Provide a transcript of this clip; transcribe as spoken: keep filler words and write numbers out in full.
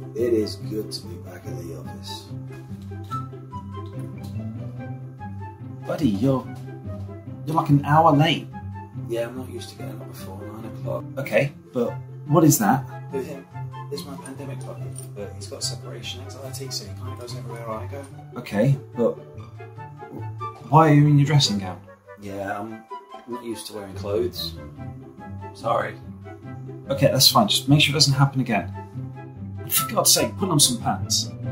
It is good to be back at the office. Buddy, you're you're like an hour late. Yeah, I'm not used to getting up before nine o'clock. Okay, but what is that? With him, this is my pandemic puppy, but he's got separation anxiety, so he kind of goes everywhere I go. Okay, but why are you in your dressing gown? Yeah, I'm not used to wearing clothes. Sorry. Okay, that's fine. Just make sure it doesn't happen again. For God's sake, put on some pants.